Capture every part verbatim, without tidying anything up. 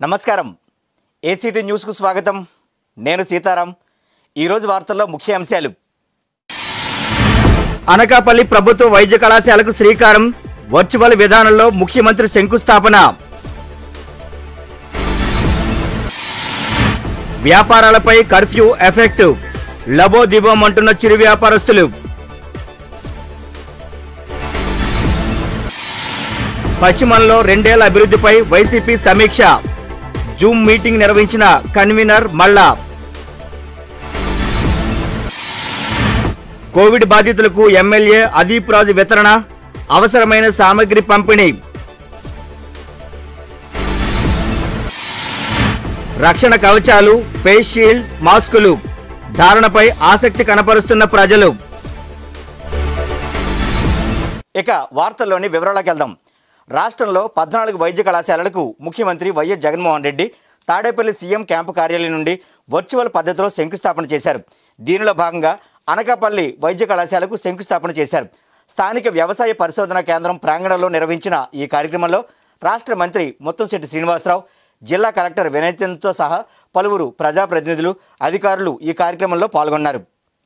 నమస్కారం ACT news కు స్వాగతం నేను సీతారాం ఈ రోజు వార్తల్లో ముఖ్య అంశాలు అనకాపల్లి ప్రభుత్వ వైద్య కళాశాలకు శ్రీకారం వర్చువల్ విధానంలో ముఖ్యమంత్రి శంకుస్థాపన వ్యాపారాలపై కర్ఫ్యూ ఎఫెక్ట్ లబోదిబోం అంటున్న చిరు వ్యాపారస్తులు పశ్చిమంలో రెండేళ్ల అభివృద్ధిపై వైసీపీ సమీక్ష జూమ్ మీటింగ్ నిర్వహించిన కన్వీనర్ మల్లా కోవిడ్ బాధితులకు ఎమ్మెల్యే అదీప్ రాజు వితరణ అవసరమైన సామగ్రి పంపిణీ రక్షణ కవచాలు ఫేస్ షీల్డ్ మాస్కులు ధారణపై ఆసక్తి కనపరుస్తున్న ప్రజలు ఇక వార్తల్లోని వివరాలకు వెళ్దాం. రాష్ట్రంలో పద్నాలుగు వైద్య కళాశాలలకు ముఖ్యమంత్రి YS Jaganmohan Reddy Tadepalli CM camp కార్యాలయం నుండి వర్చువల్ పద్ధతిలో శంకుస్థాపన చేశారు. దీనిలో భాగంగా అనకాపల్లి వైద్య కళాశాలకు శంకుస్థాపన చేశారు. స్థానిక వ్యవసాయ పరిశోధన కేంద్రం ప్రాంగణంలో నిర్వహించిన ఈ కార్యక్రమంలో రాష్ట్ర మంత్రి ముత్తంశెట్టి శ్రీనివాసరావు, జిల్లా కలెక్టర్ వినయచంద్తో సహా పలువురు ప్రజాప్రతినిధులు, అధికారులు ఈ కార్యక్రమంలో పాల్గొన్నారు.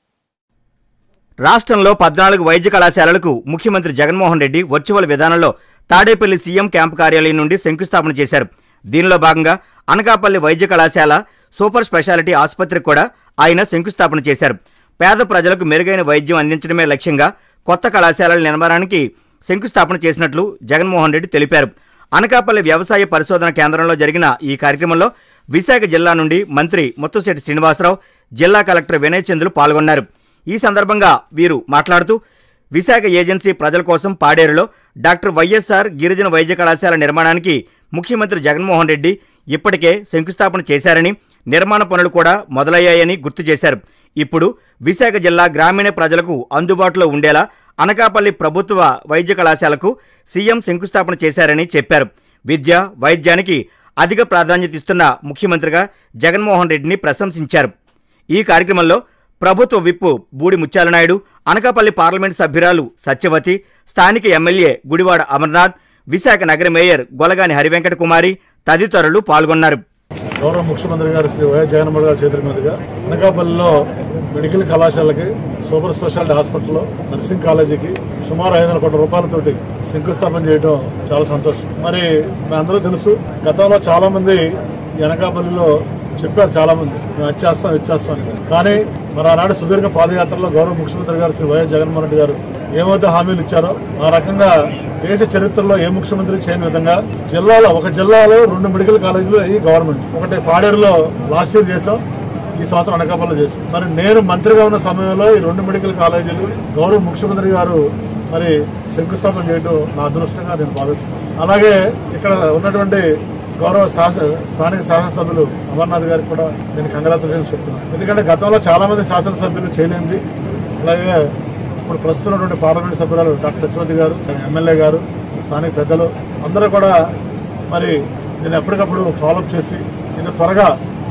రాష్ట్రంలో పద్నాలుగు వైద్య కళాశాలలకు ముఖ్యమంత్రి జగన్మోహన్ రెడ్డి వర్చువల్ విధానంలో తాడేపల్లి సీఎం క్యాంపు కార్యాలయం నుండి శంకుస్థాపన చేశారు. దీనిలో భాగంగా అనకాపల్లి వైద్య కళాశాల సూపర్ స్పెషాలిటీ ఆసుపత్రికి కూడా ఆయన శంకుస్థాపన చేశారు. పేద ప్రజలకు మెరుగైన వైద్యం అందించడమే లక్ష్యంగా కొత్త కళాశాలల నిర్మాణానికి శంకుస్థాపన చేసినట్లు జగన్మోహన్ రెడ్డి తెలిపారు. అనకాపల్లి వ్యవసాయ పరిశోధన కేంద్రంలో జరిగిన ఈ కార్యక్రమంలో విశాఖ జిల్లా నుండి మంత్రి ముత్తంశెట్టి శ్రీనివాసరావు, జిల్లా కలెక్టర్ వినయచంద్లు పాల్గొన్నారు. ఈ సందర్భంగా వీరు మాట్లాడుతూ విశాఖ ఏజెన్సీ ప్రజల కోసం పాడేరులో డాక్టర్ వైఎస్ఆర్ గిరిజన వైద్య కళాశాల నిర్మాణానికి ముఖ్యమంత్రి జగన్మోహన్ రెడ్డి ఇప్పటికే శంకుస్థాపన చేశారని, నిర్మాణ పనులు కూడా మొదలయ్యాయని గుర్తు చేశారు. ఇప్పుడు విశాఖ జిల్లా గ్రామీణ ప్రజలకు అందుబాటులో ఉండేలా అనకాపల్లి ప్రభుత్వ వైద్య కళాశాలకు సీఎం శంకుస్థాపన చేశారని చెప్పారు. విద్య, వైద్యానికి అధిక ప్రాధాన్యత ఇస్తున్న ముఖ్యమంత్రిగా జగన్మోహన్ రెడ్డిని ప్రశంసించారు. ఈ కార్యక్రమంలో ప్రభుత్వ విప్ బూడి ముత్యాలనాయుడు, అనకాపల్లి పార్లమెంటు సభ్యురాలు సత్యవతి, స్థానిక ఎమ్మెల్యే గుడివాడ అమర్నాథ్, విశాఖ నగర మేయర్ గొలగాని హరివెంకట కుమారి తదితరులు పాల్గొన్నారు. గౌరవ ముఖ్యమంత్రి గారు శ్రీ వైఎస్ జగన్మోహన్ గారి చేతుల మీదుగా అనకాపల్లిలో మెడికల్ కళాశాలకి, సూపర్ స్పెషాలిటీ హాస్పిటల్లో, నర్సింగ్ కాలేజీకి సుమారు ఐదు వందల కోట్ల రూపాయలతోటి శంకుస్థాపన చేయడం చాలా సంతోషం. మరి మీ అందరూ తెలుసు, గతంలో చాలా మంది అనకాపల్లిలో చెప్పారు, చాలా మంది మేము వచ్చేస్తాం ఇచ్చేస్తాం కానీ మరి ఆనాడు సుదీర్ఘ పాదయాత్రలో గౌరవ ముఖ్యమంత్రి గారు శ్రీ వైఎస్ జగన్మోహన్ రెడ్డి గారు ఏమైతే హామీలు ఇచ్చారో ఆ రకంగా దేశ చరిత్రలో ఏ ముఖ్యమంత్రి చేయని విధంగా జిల్లాలో ఒక జిల్లాలో రెండు మెడికల్ కాలేజీలు ఈ గవర్నమెంట్ ఒకటి పాడేరులో లాస్ట్ ఇయర్ చేసాం, ఈ సంవత్సరం అనకాపల్లిలో చేసాం. మరి నేను మంత్రిగా ఉన్న సమయంలో ఈ రెండు మెడికల్ కాలేజీలు గౌరవ ముఖ్యమంత్రి గారు మరి శంకుస్థాపన చేయడం నా అదృష్టంగా నేను భావిస్తున్నాను. అలాగే ఇక్కడ ఉన్నటువంటి గౌరవ స్థానిక శాసనసభ్యులు అమర్నాథ్ గారికి కూడా నేను కంగ్రాచులేషన్స్ చెప్తున్నాను. ఎందుకంటే గతంలో చాలా మంది శాసనసభ్యులు చేయలేంది. అలాగే ఇప్పుడు ప్రస్తుతం ఉన్నటువంటి పార్లమెంట్ సభ్యురాలు డాక్టర్ సత్యవతి గారు, ఎమ్మెల్యే గారు, స్థానిక పెద్దలు అందరూ కూడా మరి నేను ఎప్పటికప్పుడు ఫాలోఅప్ చేసి ఇంత త్వరగా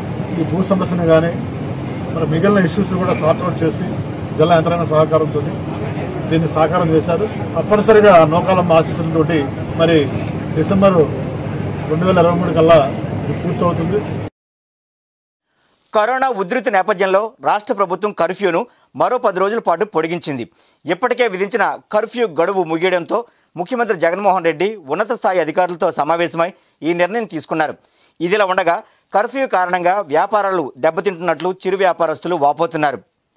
ఈ భూ సమస్యను కానీ మరి మిగిలిన ఇష్యూస్ కూడా సార్ట్అవుట్ చేసి జిల్లా యంత్రాంగ సహకారంతో దీన్ని సాకారం చేశారు. తప్పనిసరిగా నౌకాలమ్మ ఆశీస్సులతోటి మరి డిసెంబరు రెండు వేల ఇరవై మూడు కల్లా పూర్తవుతుంది. కరోనా ఉధృతి నేపథ్యంలో రాష్ట్ర ప్రభుత్వం కర్ఫ్యూను మరో పది రోజుల పాటు పొడిగించింది. ఇప్పటికే విధించిన కర్ఫ్యూ గడువు ముగియడంతో ముఖ్యమంత్రి జగన్మోహన్ రెడ్డి ఉన్నత స్థాయి అధికారులతో సమావేశమై ఈ నిర్ణయం తీసుకున్నారు. ఇదిలా ఉండగా కర్ఫ్యూ కారణంగా వ్యాపారాలు దెబ్బతింటున్నట్లు చిరు వ్యాపారస్తులు వాపోతున్నారు.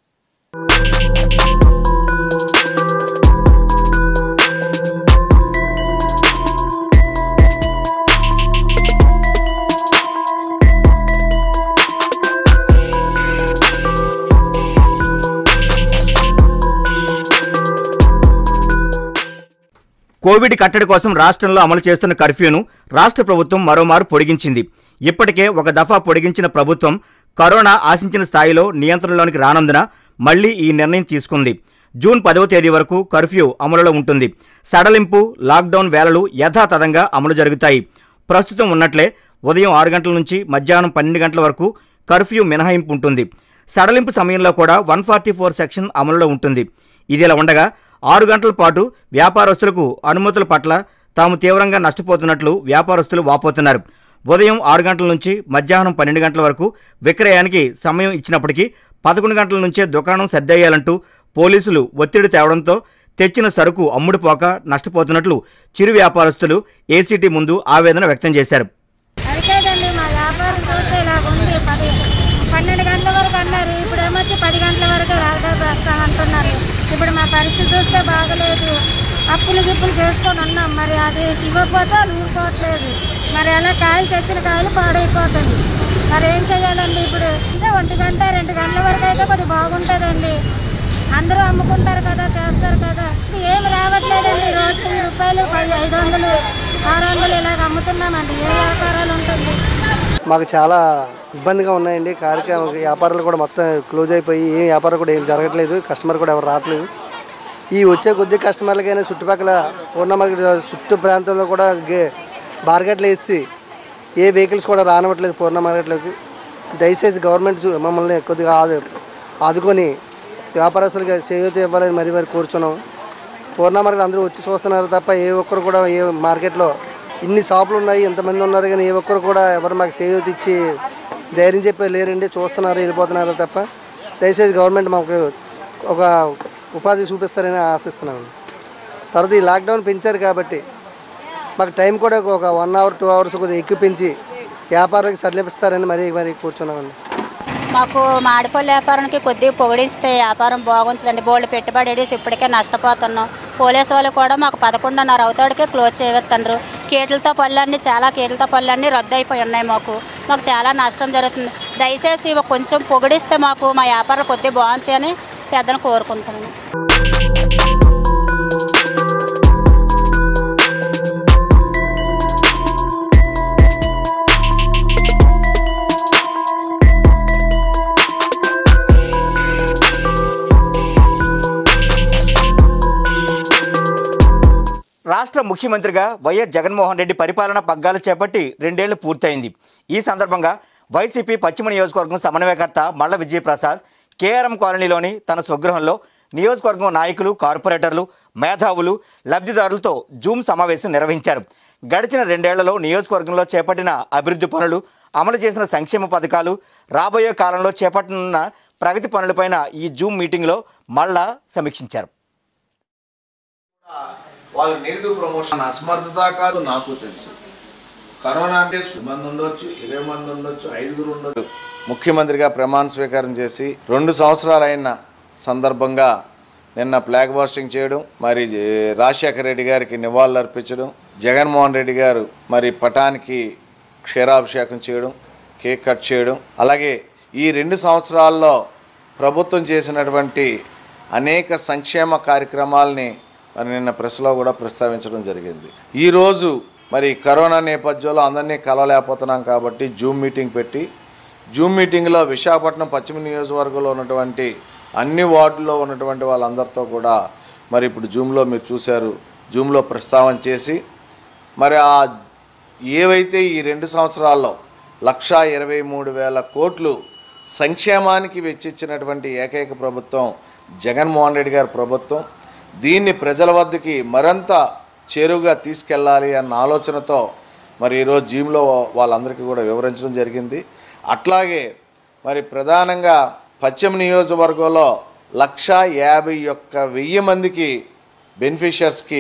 కోవిడ్ కట్టడి కోసం రాష్ట్రంలో అమలు చేస్తున్న కర్ఫ్యూను రాష్ట్ర ప్రభుత్వం మరోమారు పొడిగించింది. ఇప్పటికే ఒక దఫా పొడిగించిన ప్రభుత్వం కరోనా ఆశించిన స్థాయిలో నియంత్రణలోనికి రానందున మళ్లీ ఈ నిర్ణయం తీసుకుంది. జూన్ పదవ తేదీ వరకు కర్ఫ్యూ అమలులో ఉంటుంది. సడలింపు, లాక్డౌన్ వేళలు యథాతథంగా అమలు జరుగుతాయి. ప్రస్తుతం ఉన్నట్లే ఉదయం ఆరు గంటల నుంచి మధ్యాహ్నం పన్నెండు గంటల వరకు కర్ఫ్యూ మినహాయింపు ఉంటుంది. సడలింపు సమయంలో కూడా వన్ ఫార్టీ ఫోర్ సెక్షన్ అమలులో ఉంటుంది. ఇదిలా ఉండగా ఆరు గంటల పాటు వ్యాపారస్తులకు అనుమతుల పట్ల తాము తీవ్రంగా నష్టపోతున్నట్లు వ్యాపారస్తులు వాపోతున్నారు. ఉదయం ఆరు గంటల నుంచి మధ్యాహ్నం పన్నెండు గంటల వరకు విక్రయానికి సమయం ఇచ్చినప్పటికీ పదకొండు గంటల నుంచే దుకాణం సర్దేయాలంటూ పోలీసులు ఒత్తిడి తేవడంతో తెచ్చిన సరుకు అమ్ముడుపోక నష్టపోతున్నట్లు చిరు వ్యాపారస్తులు ఏసీటీ ముందు ఆవేదన వ్యక్తం చేశారు. పన్నెండు గంటల వరకు అన్నారు, ఇప్పుడు ఏమొచ్చి పది గంటల వరకు లాక్డౌన్ వేస్తామంటున్నారు. ఇప్పుడు మా పరిస్థితి చూస్తే బాగలేదు. అప్పులు గిప్పులు చేసుకొని ఉన్నాం, మరి అది ఇవ్వకపోతే ఊరుకోవట్లేదు. మరి అలా కాయలు తెచ్చిన కాయలు పాడైపోతుంది. మరి ఏం చేయాలండి? ఇప్పుడు అంటే ఒంటి గంట రెండు గంటల వరకు అయితే కొద్దిగా బాగుంటుందండి. అందరూ అమ్ముకుంటారు కదా, చేస్తారు కదా. ఏమి రావట్లేదండి. రోజుకి వెయ్యి రూపాయలు పది ఐదు వందలు ఆరు వందలు ఇలాగ అమ్ముతున్నామండి. ఏ వ్యాపారాలు ఉంటుంది? మాకు చాలా ఇబ్బందిగా ఉన్నాయండి. కార్యక్రమ వ్యాపారాలు కూడా మొత్తం క్లోజ్ అయిపోయి ఏ వ్యాపారం కూడా ఏం జరగట్లేదు. కస్టమర్ కూడా ఎవరు రావట్లేదు. ఈ వచ్చే కొద్ది కస్టమర్లకైనా చుట్టుపక్కల పూర్ణ మార్కెట్ చుట్టూ ప్రాంతంలో కూడా గే బార్గెట్లు వేసి ఏ వెహికల్స్ కూడా రానివ్వట్లేదు పూర్ణ మార్కెట్లోకి. దయచేసి గవర్నమెంట్ మమ్మల్ని కొద్దిగా ఆదు ఆదుకొని వ్యాపారస్తులుగా చేయూత ఇవ్వాలని మరీ మరి కోరుచున్నాం. పూర్ణ మార్కెట్ అందరూ వచ్చి చూస్తున్నారు తప్ప ఏ ఒక్కరు కూడా ఏ మార్కెట్లో ఇన్ని షాపులు ఉన్నాయి, ఎంతమంది ఉన్నారు కానీ ఏ ఒక్కరు కూడా ఎవరు మాకు చేయూత ఇచ్చి ధైర్యం చెప్పి లేరండి. చూస్తున్నారు, వెళ్ళిపోతున్నారు తప్ప. దయచేసి గవర్నమెంట్ మాకు ఒక ఉపాధి చూపిస్తారని ఆశిస్తున్నాను. తర్వాత ఈ లాక్డౌన్ పెంచారు కాబట్టి మాకు టైం కూడా ఒక వన్ అవర్ టూ అవర్స్ కొద్దిగా ఎక్కువ పెంచి వ్యాపారానికి సడలిపిస్తారని మరీ మరీ కూర్చున్నామండి. మాకు మాడిపల్లి వ్యాపారానికి కొద్దిగా పొగిడిస్తే వ్యాపారం బాగుంటుందండి. బోల్డ్ పెట్టుబడి వేసి ఇప్పటికే నష్టపోతున్నాం. పోలీసు వాళ్ళు కూడా మాకు పదకొండున్నర అవుతాడికే క్లోజ్ చేయవద్దన్నారు. కేట్లతో పళ్ళన్నీ చాలా కేట్లతో పళ్ళన్నీ రద్దు అయిపోయి ఉన్నాయి. మాకు మాకు చాలా నష్టం జరుగుతుంది. దయచేసి కొంచెం పొగిడిస్తే మాకు మా వ్యాపారం కొద్దిగా బాగుంటుందని పెద్దను కోరుకుంటున్నాను. రాష్ట్ర ముఖ్యమంత్రిగా వైఎస్ జగన్మోహన్ రెడ్డి పరిపాలన పగ్గాలు చేపట్టి రెండేళ్లు పూర్తయింది. ఈ సందర్భంగా వైసీపీ పశ్చిమ నియోజకవర్గం సమన్వయకర్త మల్ల విజయప్రసాద్ కేఆర్ఎం కాలనీలోని తన స్వగృహంలో నియోజకవర్గం నాయకులు, కార్పొరేటర్లు, మేధావులు, లబ్ధిదారులతో జూమ్ సమావేశం నిర్వహించారు. గడిచిన రెండేళ్లలో నియోజకవర్గంలో చేపట్టిన అభివృద్ధి పనులు, అమలు చేసిన సంక్షేమ పథకాలు, రాబోయే కాలంలో చేపట్టనున్న ప్రగతి పనులపైన ఈ జూమ్ మీటింగ్లో మళ్ళా సమీక్షించారు. వాళ్ళు నెగిటివ్ ప్రమోషన్ అసమర్థత కాదు, నాకు తెలుసు. కరోనా అంటే మంది ఉండొచ్చు, ఇరవై మంది ఉండొచ్చు, ఐదుగురు ఉండొచ్చు. ముఖ్యమంత్రిగా ప్రమాణ స్వీకారం చేసి రెండు సంవత్సరాలైన సందర్భంగా నిన్న ఫ్లాగ్ హోస్టింగ్ చేయడం, మరి రాజశేఖర రెడ్డి గారికి నివాళులు అర్పించడం, జగన్మోహన్ రెడ్డి గారు మరి పటానికి క్షీరాభిషేకం చేయడం, కేక్ కట్ చేయడం, అలాగే ఈ రెండు సంవత్సరాల్లో ప్రభుత్వం చేసినటువంటి అనేక సంక్షేమ కార్యక్రమాలని మరి నిన్న ప్రెస్లో కూడా ప్రస్తావించడం జరిగింది. ఈరోజు మరి కరోనా నేపథ్యంలో అందరినీ కలవలేకపోతున్నాం కాబట్టి జూమ్ మీటింగ్ పెట్టి, జూమ్ మీటింగ్లో విశాఖపట్నం పశ్చిమ నియోజకవర్గంలో ఉన్నటువంటి అన్ని వార్డుల్లో ఉన్నటువంటి వాళ్ళందరితో కూడా మరి ఇప్పుడు జూమ్లో మీరు చూశారు, జూమ్లో ప్రస్తావన చేసి మరి ఆ ఏవైతే ఈ రెండు సంవత్సరాల్లో లక్షా ఇరవై మూడు వేల కోట్లు సంక్షేమానికి వెచ్చించినటువంటి ఏకైక ప్రభుత్వం జగన్మోహన్ రెడ్డి గారి ప్రభుత్వం. దీన్ని ప్రజల వద్దకి మరింత చేరువుగా తీసుకెళ్ళాలి అన్న ఆలోచనతో మరి ఈరోజు జీమ్లో వాళ్ళందరికీ కూడా వివరించడం జరిగింది. అట్లాగే మరి ప్రధానంగా పశ్చిమ నియోజకవర్గంలో లక్షా యాభై ఒక్క వెయ్యి మందికి బెనిఫిషియర్స్కి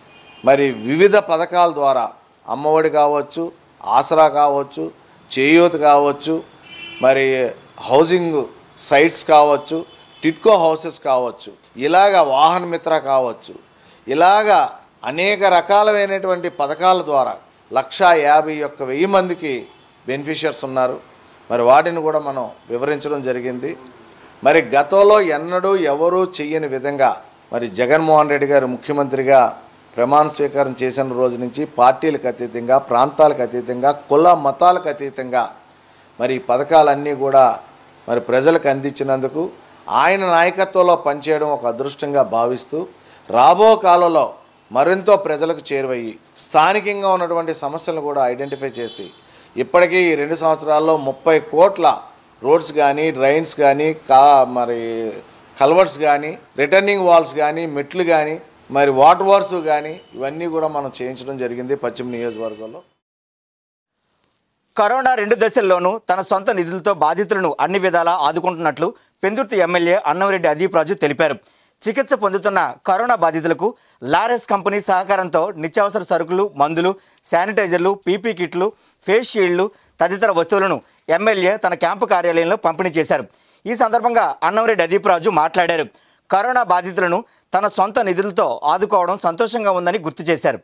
మరి వివిధ పథకాల ద్వారా అమ్మఒడి కావచ్చు, ఆసరా కావచ్చు, చేయూత కావచ్చు, మరి హౌసింగ్ సైట్స్ కావచ్చు, టిట్కో హౌసెస్ కావచ్చు, ఇలాగ వాహన మిత్ర కావచ్చు, ఇలాగా అనేక రకాలైనటువంటి పథకాల ద్వారా లక్షా యాభై ఒక్క వెయ్యి మందికి బెనిఫిషియర్స్ ఉన్నారు. మరి వాటిని కూడా మనం వివరించడం జరిగింది. మరి గతంలో ఎన్నడూ ఎవరూ చెయ్యని విధంగా మరి జగన్మోహన్ రెడ్డి గారు ముఖ్యమంత్రిగా ప్రమాణ స్వీకారం చేసిన రోజు నుంచి పార్టీలకు అతీతంగా, ప్రాంతాలకు అతీతంగా, కుల మతాలకు అతీతంగా మరి ఈ పథకాలన్నీ కూడా మరి ప్రజలకు అందించినందుకు ఆయన నాయకత్వంలో పనిచేయడం ఒక అదృష్టంగా భావిస్తూ రాబో కాలంలో మరింతో ప్రజలకు చేరువయ్యి స్థానికంగా ఉన్నటువంటి సమస్యలను కూడా ఐడెంటిఫై చేసి ఇప్పటికీ ఈ రెండు సంవత్సరాల్లో ముప్పై కోట్ల రోడ్స్ కానీ, డ్రైన్స్ కానీ, కా మరి కల్వర్ట్స్ కానీ, రిటర్నింగ్ వాల్స్ కానీ, మెట్లు కానీ, మరి వాటర్ వర్స్ కానీ ఇవన్నీ కూడా మనం చేయించడం జరిగింది పశ్చిమ నియోజకవర్గంలో. కరోనా రెండు దశల్లోనూ తన సొంత నిధులతో బాధితులను అన్ని విధాలా ఆదుకుంటున్నట్లు పెందుర్తి ఎమ్మెల్యే అన్నంరెడ్డి అదీప్ రాజు తెలిపారు. చికిత్స పొందుతున్న కరోనా బాధితులకు లారెస్ కంపెనీ సహకారంతో నిత్యావసర సరుకులు, మందులు, శానిటైజర్లు, పీపీ కిట్లు, ఫేస్ షీల్డ్లు తదితర వస్తువులను ఎమ్మెల్యే తన క్యాంపు కార్యాలయంలో పంపిణీ చేశారు. ఈ సందర్భంగా అన్నంరెడ్డి అదీప్ రాజు మాట్లాడారు. కరోనా బాధితులను తన సొంత నిధులతో ఆదుకోవడం సంతోషంగా ఉందని గుర్తు చేశారు.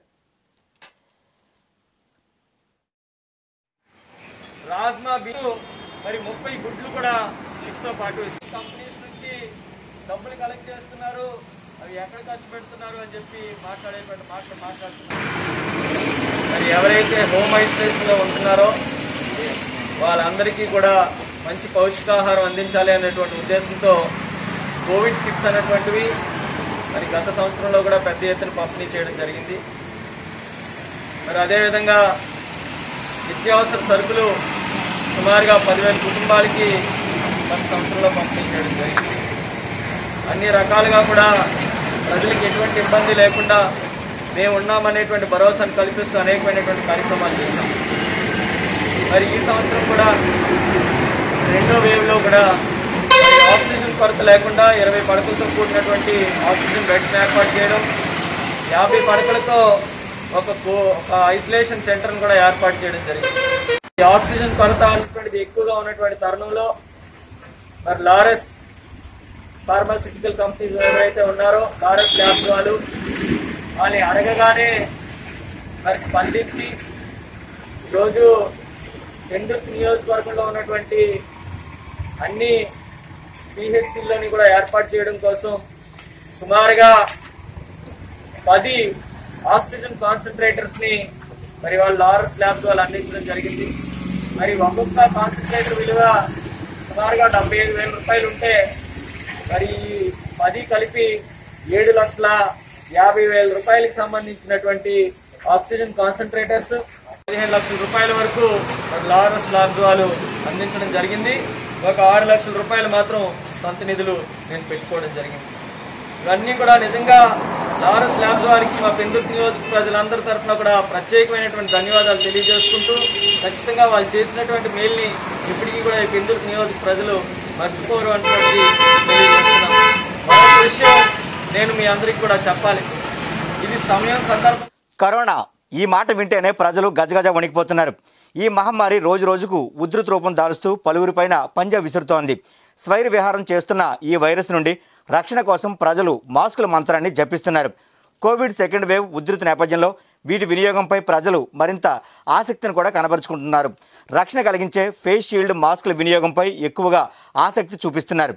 రాజ్మా బిల్లు మరి ముప్పై గుడ్లు కూడా లిఫ్ట్తో పాటు కంపెనీస్ నుంచి డబ్బులు కలెక్ట్ చేస్తున్నారు, అవి ఎక్కడ ఖర్చు పెడుతున్నారు అని చెప్పి మాట్లాడే మాట్లా మాట్లాడుతున్నారు మరి ఎవరైతే హోమ్ ఐసోలేషన్లో ఉంటున్నారో వాళ్ళందరికీ కూడా మంచి పౌష్టికాహారం అందించాలి అనేటువంటి ఉద్దేశంతో కోవిడ్ కిట్స్ అనేటువంటివి మరి గత సంవత్సరంలో కూడా పెద్ద ఎత్తున పంపిణీ చేయడం జరిగింది. మరి అదేవిధంగా నిత్యావసర సరుకులు సుమారుగా పదివేల కుటుంబాలకి గత సంవత్సరంలో పంపిణీ చేయడం జరిగింది. అన్ని రకాలుగా కూడా ప్రజలకు ఎటువంటి ఇబ్బంది లేకుండా మేము ఉన్నామనేటువంటి భరోసాను కల్పిస్తూ అనేకమైనటువంటి కార్యక్రమాలు చేశాం. మరి ఈ సంవత్సరం కూడా రెండో వేవ్లో కూడా ఆక్సిజన్ కొరత లేకుండా ఇరవై పడకలతో కూడినటువంటి ఆక్సిజన్ బెడ్స్ని ఏర్పాటు చేయడం, యాభై పడకలతో ఒక ఒక ఐసోలేషన్ సెంటర్ను కూడా ఏర్పాటు చేయడం జరిగింది. ఈ ఆక్సిజన్ కొరత అనేటువంటిది ఎక్కువగా ఉన్నటువంటి తరుణంలో మరి లారెస్ ఫార్మాసిటికల్ కంపెనీస్ ఎవరైతే ఉన్నారో లారెస్ ల్యాబ్స్ వాళ్ళు వాళ్ళని అడగగానే మరి స్పందించి ఈరోజు పెందుర్తి నియోజకవర్గంలో ఉన్నటువంటి అన్ని పిహెచ్సిల్లోని కూడా ఏర్పాటు చేయడం కోసం సుమారుగా పది ఆక్సిజన్ కాన్సన్ట్రేటర్స్ని మరి వాళ్ళు లారెస్ ల్యాబ్స్ వాళ్ళు అందించడం జరిగింది. మరి ఒక్కొక్క కాన్సన్ట్రేటర్ విలువ సుమారుగా డెబ్బై ఐదు వేల రూపాయలు ఉంటే మరి పది కలిపి ఏడు లక్షల యాభై వేల రూపాయలకు సంబంధించినటువంటి ఆక్సిజన్ కాన్సన్ట్రేటర్స్ పదిహేను లక్షల రూపాయల వరకు మరి లారెస్ ల్యాబ్స్ వాళ్ళు అందించడం జరిగింది. ఒక ఆరు లక్షల రూపాయలు మాత్రం సొంత నిధులు నేను పెట్టుకోవడం జరిగింది. ఇవన్నీ కూడా నిజంగా లారెస్ ల్యాబ్స్ వారికి మా పెందుర్తి నియోజక ప్రజలందరి తరఫున కూడా ప్రత్యేకమైనటువంటి ధన్యవాదాలు తెలియజేసుకుంటూ ఖచ్చితంగా వాళ్ళు చేసినటువంటి మేల్ని ఇప్పటికీ కూడా ఈ పెందుర్తి నియోజక ప్రజలు మర్చిపోరు అన్నటువంటి తెలియజేస్తున్నాం. మరొక విషయం నేను మీ అందరికీ కూడా చెప్పాలి, ఇది సమయం సందర్భం. కరోనా ఈ మాట వింటేనే ప్రజలు గజగజ వణికిపోతున్నారు. ఈ మహమ్మారి రోజు రోజుకు ఉధృత రూపం దాలుస్తూ పలువురిపైన పంజా విసురుతోంది. స్వైర విహారం చేస్తున్న ఈ వైరస్ నుండి రక్షణ కోసం ప్రజలు మాస్కుల మంత్రాన్ని జపిస్తున్నారు. కోవిడ్ సెకండ్ వేవ్ ఉధృతి నేపథ్యంలో వీటి వినియోగంపై ప్రజలు మరింత ఆసక్తిని కూడా కనబరుచుకుంటున్నారు. రక్షణ కలిగించే ఫేస్ షీల్డ్ మాస్కుల వినియోగంపై ఎక్కువగా ఆసక్తి చూపిస్తున్నారు.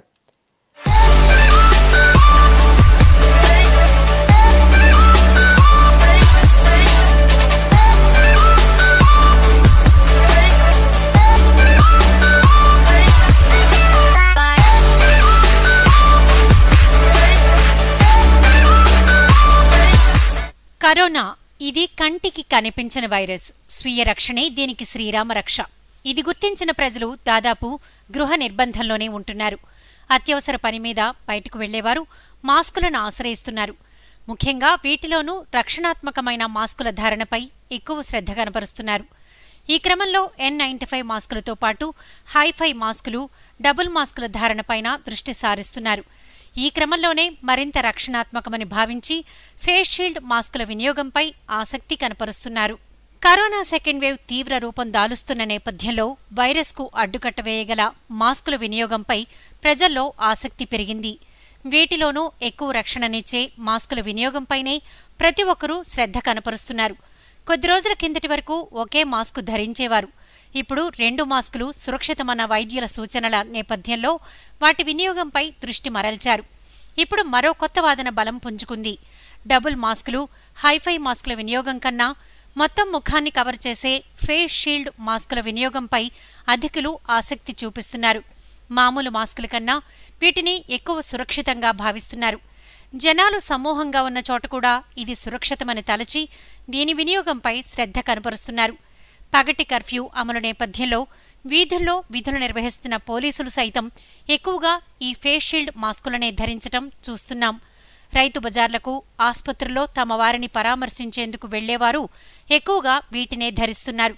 కరోనా ఇది కంటికి కనిపించని వైరస్. స్వీయ రక్షణే దీనికి శ్రీరామ రక్ష. ఇది గుర్తించిన ప్రజలు దాదాపు గృహ నిర్బంధంలోనే ఉంటున్నారు. అత్యవసర పని మీద బయటకు వెళ్లేవారు మాస్కులను ఆశ్రయిస్తున్నారు. ముఖ్యంగా వీటిలోనూ రక్షణాత్మకమైన మాస్కుల ధారణపై ఎక్కువ శ్రద్ధ కనపరుస్తున్నారు. ఈ క్రమంలో ఎన్ నైంటీ ఫైవ్ మాస్కులతో పాటు హైఫై మాస్కులు, డబుల్ మాస్కుల ధారణపైన దృష్టి సారిస్తున్నారు. ఈ క్రమంలోనే మరింత రక్షణాత్మకమని భావించి ఫేస్ షీల్డ్ మాస్కుల వినియోగంపై ఆసక్తి కనపరుస్తున్నారు. కరోనా సెకండ్ వేవ్ తీవ్ర రూపం దాలుస్తున్న నేపథ్యంలో వైరస్కు అడ్డుకట్ట వేయగల మాస్కుల వినియోగంపై ప్రజల్లో ఆసక్తి పెరిగింది. వీటిలోనూ ఎక్కువ రక్షణనిచ్చే మాస్కుల వినియోగంపైనే ప్రతి ఒక్కరూ శ్రద్ధ కనపరుస్తున్నారు. కొద్ది రోజుల కిందటి వరకు ఒకే మాస్కు ధరించేవారు. ఇప్పుడు రెండు మాస్కులు సురక్షితమన్న వైద్యుల సూచనల నేపథ్యంలో వాటి వినియోగంపై దృష్టి మరల్చారు. ఇప్పుడు మరో కొత్త వాదన బలం పుంజుకుంది. డబుల్ మాస్కులు, హైఫై మాస్కుల వినియోగం కన్నా మొత్తం ముఖాన్ని కవర్ చేసే ఫేస్ షీల్డ్ మాస్కుల వినియోగంపై అధికులు ఆసక్తి చూపిస్తున్నారు. మామూలు మాస్కుల కన్నా వీటిని ఎక్కువ సురక్షితంగా భావిస్తున్నారు. జనాలు సమూహంగా ఉన్న చోట కూడా ఇది సురక్షితమని తలచి దీని వినియోగంపై శ్రద్ధ కనపరుస్తున్నారు. పగటి కర్ఫ్యూ అమలు నేపథ్యంలో వీధుల్లో విధులు నిర్వహిస్తున్న పోలీసులు సైతం ఎక్కువగా ఈ ఫేస్ షీల్డ్ మాస్కులనే ధరించటం చూస్తున్నాం. రైతు బజార్లకు, ఆసుపత్రుల్లో తమ వారిని పరామర్శించేందుకు వెళ్లేవారు ఎక్కువగా వీటినే ధరిస్తున్నారు.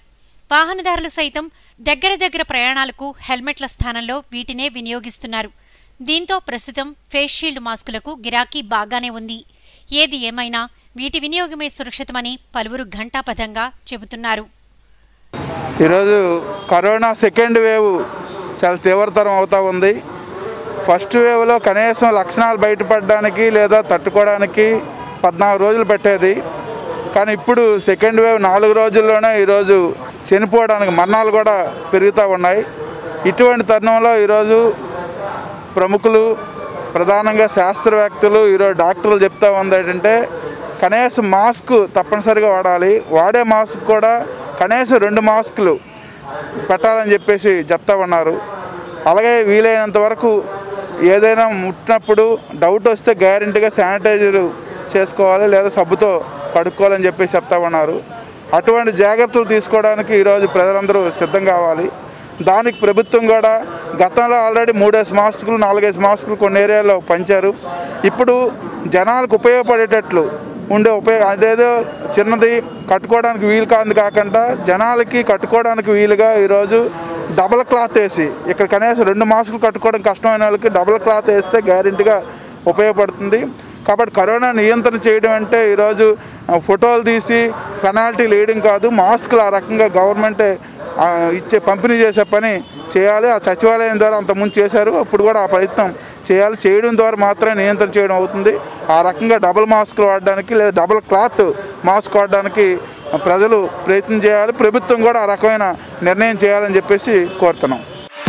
వాహనదారులు సైతం దగ్గర దగ్గర ప్రయాణాలకు హెల్మెట్ల స్థానంలో వీటినే వినియోగిస్తున్నారు. దీంతో ప్రస్తుతం ఫేస్ షీల్డ్ మాస్కులకు గిరాకీ బాగానే ఉంది. ఏది ఏమైనా వీటి వినియోగమే సురక్షితమని పలువురు ఘంటాపథంగా చెబుతున్నారు. ఈరోజు కరోనా సెకండ్ వేవ్ చాలా తీవ్రతరం అవుతూ ఉంది. ఫస్ట్ వేవ్లో కనీసం లక్షణాలు బయటపడడానికి లేదా తట్టుకోవడానికి పద్నాలుగు రోజులు పట్టేది. కానీ ఇప్పుడు సెకండ్ వేవ్ నాలుగు రోజుల్లోనే ఈరోజు చనిపోవడానికి మరణాలు కూడా పెరుగుతూ ఉన్నాయి. ఇటువంటి తరుణంలో ఈరోజు ప్రముఖులు, ప్రధానంగా శాస్త్రవేత్తలు, ఈరోజు డాక్టర్లు చెప్తా ఉంది ఏంటంటే కనీసం మాస్క్ తప్పనిసరిగా వాడాలి. వాడే మాస్క్ కూడా కనీసం రెండు మాస్కులు పెట్టాలని చెప్పేసి చెప్తా ఉన్నారు. అలాగే వీలైనంత వరకు ఏదైనా ముట్టినప్పుడు డౌట్ వస్తే గ్యారెంటీగా శానిటైజర్ చేసుకోవాలి లేదా సబ్బుతో కడుక్కోవాలని చెప్పేసి చెప్తా ఉన్నారు. అటువంటి జాగ్రత్తలు తీసుకోవడానికి ఈరోజు ప్రజలందరూ సిద్ధం కావాలి. దానికి ప్రభుత్వం కూడా గతంలో ఆల్రెడీ మూడేసి మాస్కులు నాలుగేసి మాస్కులు కొన్ని ఏరియాల్లో పంచారు. ఇప్పుడు జనాలకు ఉపయోగపడేటట్లు ఉండే ఉపయోగ అదేదో చిన్నది కట్టుకోవడానికి వీలు కాదు కాకుండా జనాలకి కట్టుకోవడానికి వీలుగా ఈరోజు డబల్ క్లాత్ వేసి ఇక్కడ కనీసం రెండు మాస్కులు కట్టుకోవడం కష్టమైన వాళ్ళకి డబల్ క్లాత్ వేస్తే గ్యారెంటీగా ఉపయోగపడుతుంది. కాబట్టి కరోనా నియంత్రణ చేయడం అంటే ఈరోజు ఫోటోలు తీసి పెనాల్టీలు వేయడం కాదు, మాస్కులు ఆ రకంగా గవర్నమెంటే ఇచ్చే పంపిణీ చేసే పని చేయాలి. ఆ సచివాలయం ద్వారా అంతకుముందు చేశారు, ఇప్పుడు కూడా ఆ ప్రయత్నం చేయాలి. చేయడం ద్వారా మాత్రమే నియంత్రణ చేయడం అవుతుంది. ఆ రకంగా డబుల్ మాస్కులు వాడడానికి లేదా డబుల్ క్లాత్ మాస్క్ వాడడానికి ప్రజలు ప్రయత్నం చేయాలి. ప్రభుత్వం కూడా ఆ రకమైన నిర్ణయం చేయాలని చెప్పేసి కోరుతున్నాం.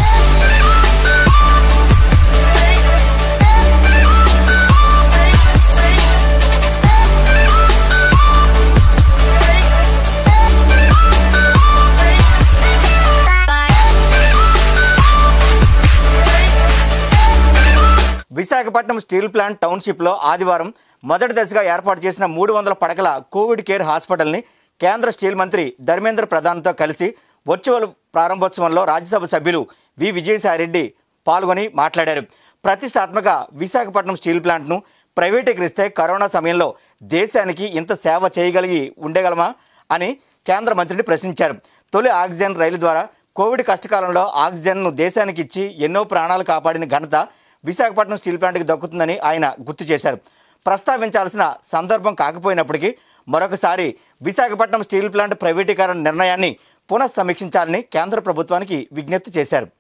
విశాఖపట్నం స్టీల్ ప్లాంట్ టౌన్షిప్లో ఆదివారం మొదటి దశగా ఏర్పాటు చేసిన మూడు వందల పడకల కోవిడ్ కేర్ హాస్పిటల్ని కేంద్ర స్టీల్ మంత్రి ధర్మేంద్ర ప్రధాన్తో కలిసి వర్చువల్ ప్రారంభోత్సవంలో రాజ్యసభ సభ్యులు వి విజయసాయిరెడ్డి పాల్గొని మాట్లాడారు. ప్రతిష్టాత్మక విశాఖపట్నం స్టీల్ ప్లాంట్ను ప్రైవేటీకరిస్తే కరోనా సమయంలో దేశానికి ఇంత సేవ చేయగలిగి ఉండగలమా అని కేంద్ర మంత్రిని ప్రశ్నించారు. తొలి ఆక్సిజన్ రైలు ద్వారా కోవిడ్ కష్టకాలంలో ఆక్సిజన్ను దేశానికి ఇచ్చి ఎన్నో ప్రాణాలు కాపాడిన ఘనత విశాఖపట్నం స్టీల్ ప్లాంట్కి దక్కుతుందని ఆయన గుర్తు చేశారు. ప్రస్తావించాల్సిన సందర్భం కాకపోయినప్పటికీ మరొకసారి విశాఖపట్నం స్టీల్ ప్లాంట్ ప్రైవేటీకరణ నిర్ణయాన్ని పునఃసమీక్షించాలని కేంద్ర ప్రభుత్వానికి విజ్ఞప్తి చేశారు.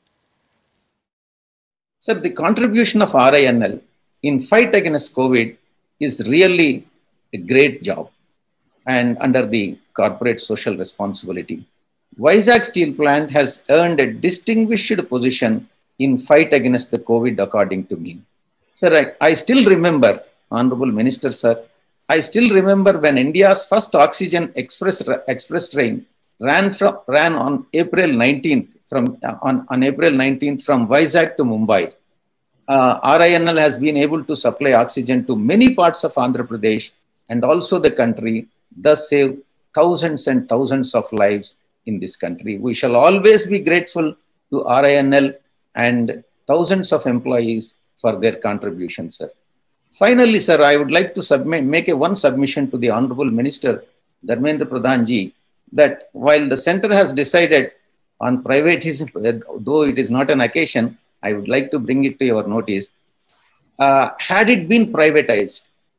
Sir, the contribution of R I N L in fight against COVID is really a great job and under the corporate social responsibility. Vizag Steel Plant has earned a distinguished position in fight against the COVID, according to me. Sir, I, I still remember, Honorable Minister, sir, I still remember when India's first oxygen express express train ran from ran on April nineteenth from uh, on, on April nineteenth from Vizag to Mumbai. Uh, R I N L has been able to supply oxygen to many parts of Andhra Pradesh and also the country, thus save thousands and thousands of lives in this country. We shall always be grateful to R I N L and thousands of employees for their contribution, sir. Finally, sir, I would like to submit, make a one submission to the Honorable Minister, Dharmendra Pradhan ji, that while the center has decided on privatism, though it is not an occasion, I would like to bring it to your notice. Uh, had it been privatized,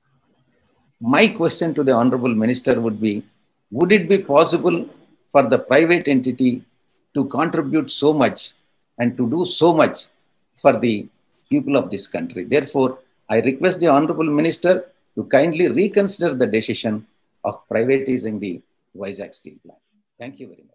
my question to the Honorable Minister would be, would it be possible for the private entity to contribute so much and to do so much for the people of this country? Therefore, I request the Honorable Minister to kindly reconsider the decision of privatizing the Vizag Steel Plant. Thank you very much.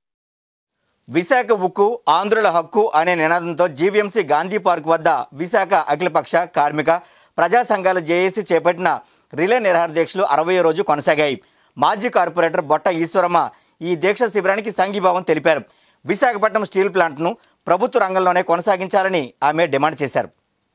Visakha ఉక్కు ఆంధ్రుల హక్కు అనే నినాదంతో GVMC Gandhi park వద్ద విశాఖ అఖిలపక్ష కార్మిక ప్రజా సంఘాల జేఏసీ చేపట్టిన రిలే నిరాహార దీక్షలు అరవై రోజు కొనసాగాయి. మాజీ కార్పొరేటర్ బొట్ట ఈశ్వరమ్మ ఈ దీక్ష శిబిరానికి సంఘీభావం తెలిపారు. విశాఖపట్నం స్టీల్ ప్లాంట్ను ప్రభుత్వ రంగంలోనే కొనసాగించాలని ఆమె డిమాండ్ చేశారు.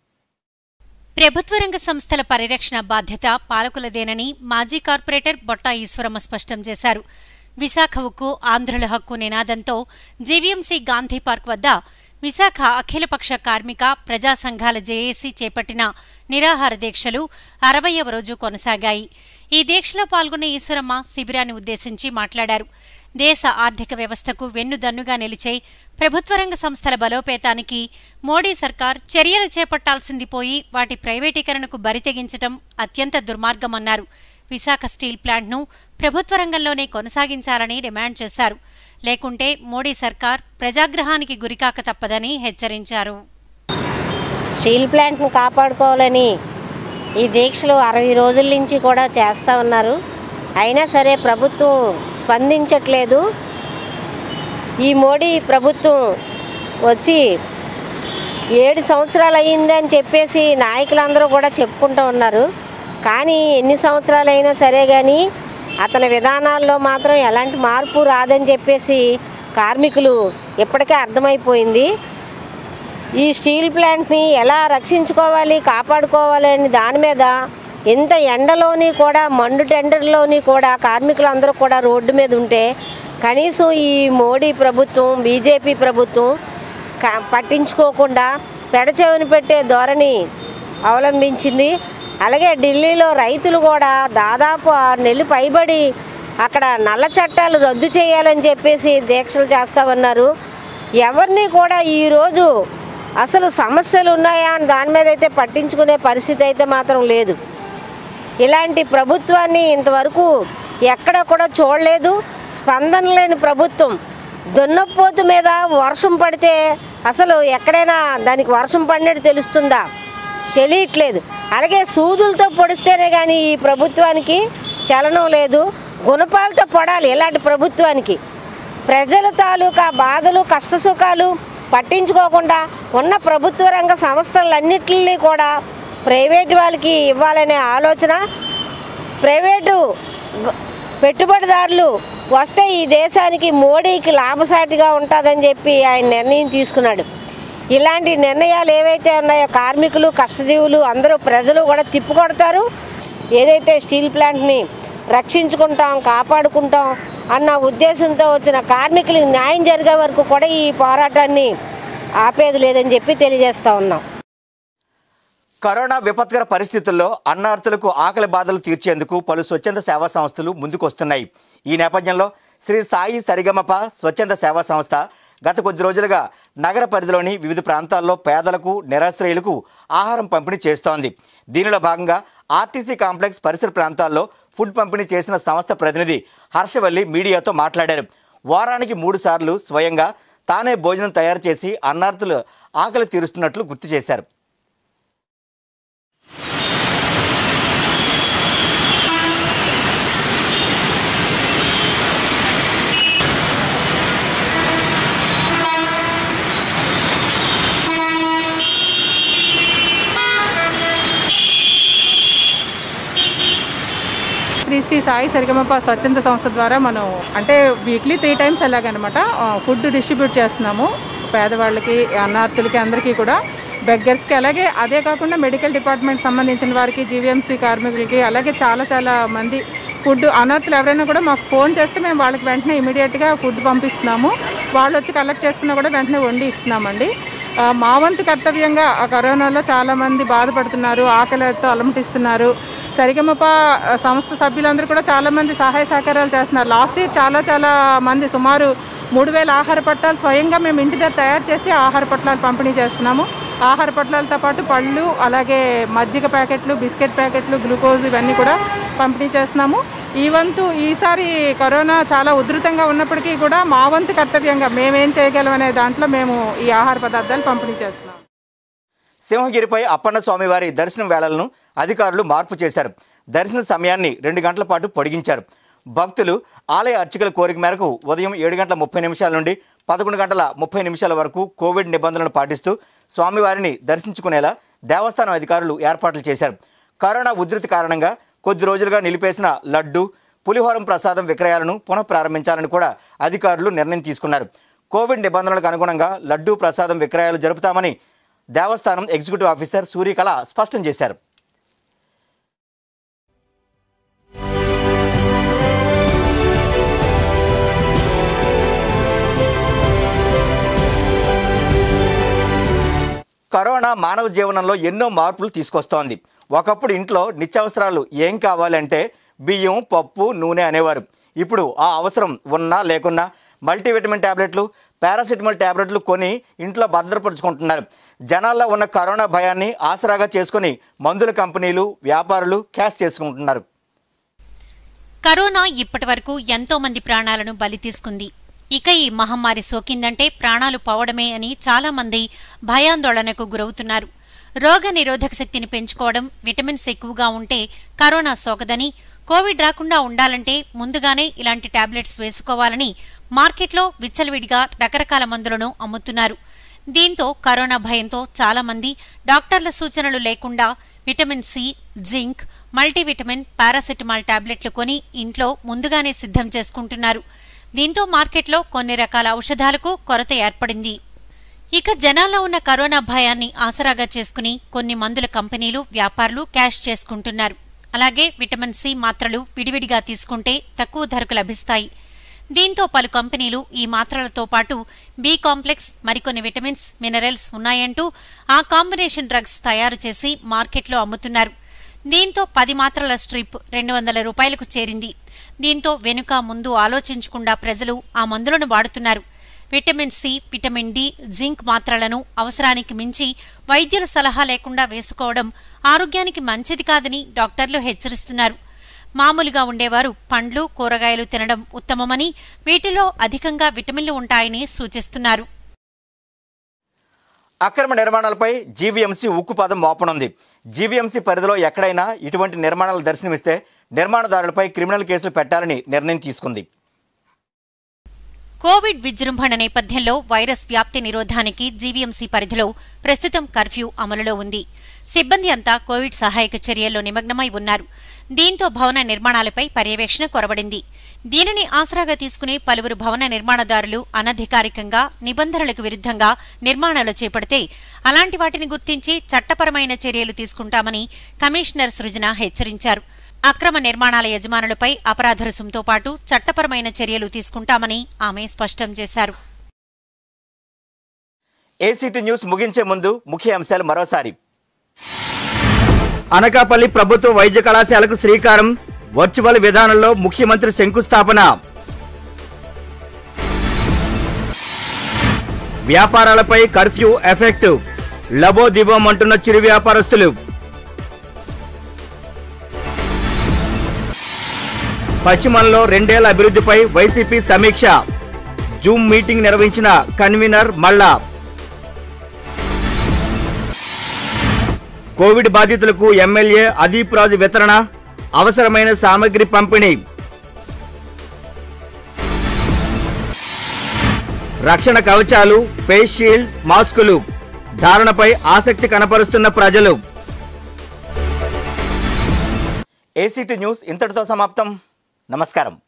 ప్రభుత్వ రంగ సంస్థల పరిరక్షణ బాధ్యత పాలకులదేనని మాజీ కార్పొరేటర్ బొట్ట ఈశ్వరమ్మ స్పష్టం చేశారు. విశాఖ ఉక్కు ఆంధ్రుల హక్కు నినాదంతో జీవీఎంసీ గాంధీ పార్క్ వద్ద విశాఖ అఖిలపక్ష కార్మిక ప్రజా సంఘాల జేఏసీ చేపట్టిన నిరాహార దీక్షలు అరవైవ రోజు కొనసాగాయి. ఈ దీక్షలో పాల్గొన్న ఈశ్వరమ్మ శిబిరాన్ని ఉద్దేశించి మాట్లాడారు. దేశ ఆర్థిక వ్యవస్థకు వెన్నుదన్నుగా నిలిచే ప్రభుత్వ రంగ సంస్థల బలోపేతానికి మోడీ సర్కార్ చర్యలు చేపట్టాల్సింది పోయి వాటి ప్రైవేటీకరణకు బరితెగించటం అత్యంత దుర్మార్గమన్నారు. విశాఖ స్టీల్ ప్లాంట్ను ప్రభుత్వ రంగంలోనే కొనసాగించాలని డిమాండ్ చేశారు. లేకుంటే మోడీ సర్కార్ ప్రజాగ్రహానికి గురికాక తప్పదని హెచ్చరించారు. స్టీల్ ప్లాంట్ను కాపాడుకోవాలని ఈ దీక్షలు అరవై రోజుల నుంచి కూడా చేస్తూ ఉన్నారు. అయినా సరే ప్రభుత్వం స్పందించట్లేదు. ఈ మోడీ ప్రభుత్వం వచ్చి ఏడు సంవత్సరాలు అయ్యిందని చెప్పేసి నాయకులందరూ కూడా చెప్పుకుంటూ ఉన్నారు. కానీ ఎన్ని సంవత్సరాలు అయినా సరే కానీ అతని విధానాల్లో మాత్రం ఎలాంటి మార్పు రాదని చెప్పేసి కార్మికులు ఇప్పటికే అర్థమైపోయింది. ఈ స్టీల్ ప్లాంట్ని ఎలా రక్షించుకోవాలి, కాపాడుకోవాలి అని దాని మీద ఎంత ఎండలోని కూడా మండు టెండర్లోని కూడా కార్మికులందరూ కూడా రోడ్డు మీద ఉంటే కనీసం ఈ మోడీ ప్రభుత్వం, బీజేపీ ప్రభుత్వం పట్టించుకోకుండా పెడచెవిని పెట్టే ధోరణి అవలంబించింది. అలాగే ఢిల్లీలో రైతులు కూడా దాదాపు ఆరు నెలలు పైబడి అక్కడ నల్ల చట్టాలు రద్దు చేయాలని చెప్పేసి దీక్షలు చేస్తూ ఉన్నారు. ఎవరిని కూడా ఈరోజు అసలు సమస్యలు ఉన్నాయా అని దాని మీద అయితే పట్టించుకునే పరిస్థితి అయితే మాత్రం లేదు. ఇలాంటి ప్రభుత్వాన్ని ఇంతవరకు ఎక్కడ కూడా చూడలేదు. స్పందన లేని ప్రభుత్వం. దున్నపోతు మీద వర్షం పడితే అసలు ఎక్కడైనా దానికి వర్షం పడినట్టు తెలుస్తుందా? తెలియట్లేదు. అలాగే సూదులతో పొడిస్తేనే కానీ ఈ ప్రభుత్వానికి చలనం లేదు. గుణపాలతో పొడాలి ఇలాంటి ప్రభుత్వానికి. ప్రజల తాలూకా బాధలు, కష్టసుఖాలు పట్టించుకోకుండా ఉన్న ప్రభుత్వ రంగ సంస్థలన్నింటినీ కూడా ప్రైవేటు వాళ్ళకి ఇవ్వాలనే ఆలోచన, ప్రైవేటు పెట్టుబడిదారులు వస్తే ఈ దేశానికి మోడీకి లాభసాటిగా ఉంటుందని చెప్పి ఆయన నిర్ణయం తీసుకున్నాడు. ఇలాంటి నిర్ణయాలు ఏవైతే ఉన్నాయో కార్మికులు, కష్టజీవులు అందరూ ప్రజలు కూడా తిప్పుకొడతారు. ఏదైతే స్టీల్ ప్లాంట్ని రక్షించుకుంటాం, కాపాడుకుంటాం అన్న ఉద్దేశంతో వచ్చిన కార్మికులకు న్యాయం జరిగే వరకు కూడా ఈ పోరాటాన్ని ఆపేది లేదని చెప్పి తెలియజేస్తూ ఉన్నాం. కరోనా విపత్కర పరిస్థితుల్లో అన్నార్తులకు ఆకలి బాధలు తీర్చేందుకు పలు స్వచ్ఛంద సేవా సంస్థలు ముందుకొస్తున్నాయి. ఈ నేపథ్యంలో శ్రీ సాయి సరిగమప స్వచ్ఛంద సేవా సంస్థ గత కొద్ది రోజులుగా నగర పరిధిలోని వివిధ ప్రాంతాల్లో పేదలకు, నిరాశ్రయులకు ఆహారం పంపిణీ చేస్తోంది. దీనిలో భాగంగా ఆర్టీసీ కాంప్లెక్స్ పరిసర ప్రాంతాల్లో ఫుడ్ పంపిణీ చేసిన సంస్థ ప్రతినిధి హర్షవల్లి మీడియాతో మాట్లాడారు. వారానికి మూడు సార్లు స్వయంగా తానే భోజనం తయారు చేసి అన్నార్తులు ఆకలి తీరుస్తున్నట్లు గుర్తు చేశారు. శ్రీ శ్రీ సాయి సరిగమప స్వచ్ఛంద సంస్థ ద్వారా మనం అంటే వీక్లీ త్రీ టైమ్స్ ఎలాగనమాట ఫుడ్ డిస్ట్రిబ్యూట్ చేస్తున్నాము పేదవాళ్ళకి, అన్నార్తులకి, అందరికీ కూడా, బెగ్గర్స్కి. అలాగే అదే కాకుండా మెడికల్ డిపార్ట్మెంట్ సంబంధించిన వారికి, జీవీఎంసీ కార్మికులకి, అలాగే చాలా చాలా మంది ఫుడ్ అనాథులు ఎవరైనా కూడా మాకు ఫోన్ చేస్తే మేము వాళ్ళకి వెంటనే ఇమీడియట్గా ఫుడ్ పంపిస్తున్నాము. వాళ్ళు వచ్చి కలెక్ట్ చేసుకున్నా కూడా వెంటనే వండి ఇస్తున్నామండి. మా వంతు కర్తవ్యంగా కరోనాలో చాలామంది బాధపడుతున్నారు, ఆకలితో అలమటిస్తున్నారు. సరిగమప సంస్థ సభ్యులందరూ కూడా చాలామంది సహాయ సహకారాలు చేస్తున్నారు. లాస్ట్ ఇయర్ చాలా చాలా మంది సుమారు మూడు వేల ఆహార పట్టాలు స్వయంగా మేము ఇంటి దగ్గర తయారు చేసి ఆహార పట్టాలు పంపిణీ చేస్తున్నాము. ఆహార పట్టాలతో పాటు పళ్ళు, అలాగే మజ్జిగ ప్యాకెట్లు, బిస్కెట్ ప్యాకెట్లు, గ్లూకోజ్ ఇవన్నీ కూడా పంపిణీ చేస్తున్నాము. ఈ వంతు ఈసారి కరోనా చాలా ఉధృతంగా ఉన్నప్పటికీ కూడా మా వంతు కర్తవ్యంగా మేమేం చేయగలం అనే దాంట్లో మేము ఈ ఆహార పదార్థాలు పంపిణీ చేస్తున్నాం. సింహగిరిపై అప్పన్న స్వామివారి దర్శనం వేళలను అధికారులు మార్పు చేశారు. దర్శన సమయాన్ని రెండు గంటల పాటు పొడిగించారు. భక్తులు ఆలయ అర్చకుల కోరిక మేరకు ఉదయం ఏడు గంటల ముప్పై నిమిషాల నుండి పదకొండు గంటల ముప్పై నిమిషాల వరకు కోవిడ్ నిబంధనలు పాటిస్తూ స్వామివారిని దర్శించుకునేలా దేవస్థానం అధికారులు ఏర్పాట్లు చేశారు. కరోనా ఉధృతి కారణంగా కొద్ది రోజులుగా నిలిపేసిన లడ్డు, పులిహోరం ప్రసాదం విక్రయాలను పునః ప్రారంభించాలని కూడా అధికారులు నిర్ణయం తీసుకున్నారు. కోవిడ్ నిబంధనలకు అనుగుణంగా లడ్డు ప్రసాదం విక్రయాలు జరుపుతామని దేవస్థానం ఎగ్జిక్యూటివ్ ఆఫీసర్ సూర్యకళ స్పష్టం చేశారు. కరోనా మానవ జీవనంలో ఎన్నో మార్పులు తీసుకొస్తోంది. ఒకప్పుడు ఇంట్లో నిత్యావసరాలు ఏం కావాలంటే బియ్యం, పప్పు, నూనె అనేవారు. ఇప్పుడు ఆ అవసరం ఉన్నా లేకున్నా మల్టీవిటమిన్ ట్యాబ్లెట్లు, పారాసిటమాల్ ట్యాబ్లెట్లు కొని ఇంట్లో భద్రపరుచుకుంటున్నారు. జనాల్లో ఉన్న కరోనా భయాన్ని ఆసరాగా చేసుకుని మందుల కంపెనీలు, వ్యాపారులు క్యాష్ చేసుకుంటున్నారు. కరోనా ఇప్పటి వరకు ఎంతో మంది ప్రాణాలను బలి తీసుకుంది. ఇక ఈ మహమ్మారి సోకిందంటే ప్రాణాలు పోవడమే అని చాలా మంది భయాందోళనకు గురవుతున్నారు. రోగ నిరోధక శక్తిని పెంచుకోవడం, విటమిన్స్ ఎక్కువగా ఉంటే కరోనా సోకదని, కోవిడ్ రాకుండా ఉండాలంటే ముందుగానే ఇలాంటి టాబ్లెట్స్ వేసుకోవాలని మార్కెట్లో విచ్చలవిడిగా రకరకాల మందులను అమ్ముతున్నారు. దీంతో కరోనా భయంతో చాలా మంది డాక్టర్ల సూచనలు లేకుండా vitamin C, zinc, multivitamin, paracetamol టాబ్లెట్లు కొని ఇంట్లో ముందుగానే సిద్ధం చేసుకుంటున్నారు. దీంతో మార్కెట్లో కొన్ని రకాల ఔషధాలకు కొరత ఏర్పడింది. ఇక జనాల్లో ఉన్న కరోనా భయాన్ని ఆసరాగా చేసుకుని కొన్ని మందుల కంపెనీలు, వ్యాపారులు క్యాష్ చేసుకుంటున్నారు. అలాగే విటమిన్ సి మాత్రలు విడివిడిగా తీసుకుంటే తక్కువ ధరకు లభిస్తాయి. దీంతో పలు కంపెనీలు ఈ మాత్రలతో పాటు బి కాంప్లెక్స్, మరికొన్ని విటమిన్స్, మినరల్స్ ఉన్నాయంటూ ఆ కాంబినేషన్ డ్రగ్స్ తయారు చేసి మార్కెట్లో అమ్ముతున్నారు. దీంతో పది మాత్రల స్ట్రిప్ రెండు వందల రూపాయలకు చేరింది. దీంతో వెనుక ముందు ఆలోచించకుండా ప్రజలు ఆ మందులను వాడుతున్నారు. Vitamin C, vitamin D, zinc మాత్రలను అవసరానికి మించి వైద్యుల సలహా లేకుండా వేసుకోవడం ఆరోగ్యానికి మంచిది కాదని డాక్టర్లు హెచ్చరిస్తున్నారు. మామూలుగా ఉండేవారు పండ్లు, కూరగాయలు తినడం ఉత్తమమని, వీటిలో అధికంగా విటమిన్లు ఉంటాయని సూచిస్తున్నారు. అక్రమ నిర్మాణాలపై జీవీఎంసీ ఉక్కుపాదం మోపనుంది. జీవీఎంసీ పరిధిలో ఎక్కడైనా ఇటువంటి నిర్మాణాలు దర్శనమిస్తే నిర్మాణదారులపై క్రిమినల్ కేసులు పెట్టాలని నిర్ణయం తీసుకుంది. కోవిడ్ విజృంభణ నేపథ్యంలో వైరస్ వ్యాప్తి నిరోధానికి జీవీఎంసీ పరిధిలో ప్రస్తుతం కర్ఫ్యూ అమలులో ఉంది. సిబ్బంది అంతా కోవిడ్ సహాయక చర్యల్లో నిమగ్నమై ఉన్నారు. దీంతో భవన నిర్మాణాలపై పర్యవేక్షణ కొరబడింది. దీనిని ఆసరాగా తీసుకుని పలువురు భవన నిర్మాణదారులు అనధికారికంగా నిబంధనలకు విరుద్ధంగా నిర్మాణాలు చేపడితే అలాంటి వాటిని గుర్తించి చట్టపరమైన చర్యలు తీసుకుంటామని కమిషనర్ సృజన హెచ్చరించారు. అక్రమ నిర్మాణాల యజమానులపై అపరాధ రుసుంతో పాటు చట్టపరమైన చర్యలు తీసుకుంటామని ఆమె స్పష్టం చేశారు. ఏసీటీ న్యూస్ ముగించే ముందు ముఖ్య అంశాలు మరోసారి. అనకాపల్లి ప్రభుత్వ వైద్య కళాశాలకు శ్రీకారం, వర్చువల్ విధానంలో ముఖ్యమంత్రి శంకుస్థాపన. వ్యాపారాలపై కర్ఫ్యూ ఎఫెక్ట్, లబోదిబోమంటున్న చిరు వ్యాపారస్తులు. పశ్చిమంలో రెండేళ్ల అభివృద్ధిపై వైసీపీ సమీక్ష, జూమ్ మీటింగ్ నిర్వహించిన కన్వీనర్ మల్లా. కోవిడ్ బాధితులకు ఎమ్మెల్యే అదీప్ రాజు వితరణ, అవసరమైన సామగ్రి పంపిణీ. రక్షణ కవచాలు, ఫేస్ షీల్డ్, మాస్కులు ధారణపై ఆసక్తి కనపరుస్తున్న ప్రజలు. ఏసీటీ న్యూస్ ఇంతటితో సమాప్తం. నమస్కారం.